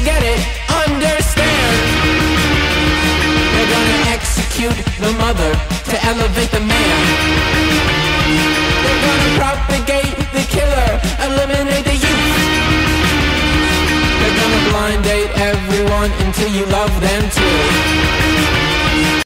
get it, understand. They're gonna execute the mother to elevate the man. They're gonna propagate the killer, eliminate the youth. They're gonna blind date everyone until you love them too.